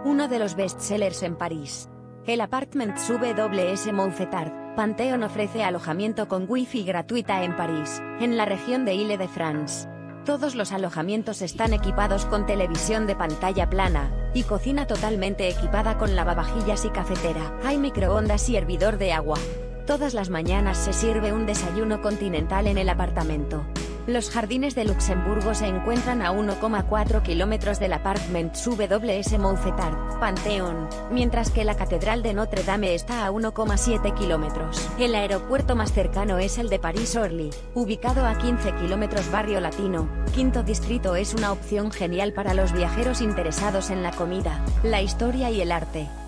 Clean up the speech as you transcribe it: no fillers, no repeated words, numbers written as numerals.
uno de los bestsellers en París. El Appartements WS Mouffetard, Pantheon ofrece alojamiento con wifi gratuita en París, en la región de Île-de-France. Todos los alojamientos están equipados con televisión de pantalla plana, y cocina totalmente equipada con lavavajillas y cafetera. Hay microondas y hervidor de agua. Todas las mañanas se sirve un desayuno continental en el apartamento. Los jardines de Luxemburgo se encuentran a 1,4 kilómetros del Appartements WS Mouffetard, Pantheon, mientras que la Catedral de Notre Dame está a 1,7 kilómetros. El aeropuerto más cercano es el de París-Orly, ubicado a 15 kilómetros. Barrio Latino, Quinto Distrito es una opción genial para los viajeros interesados en la comida, la historia y el arte.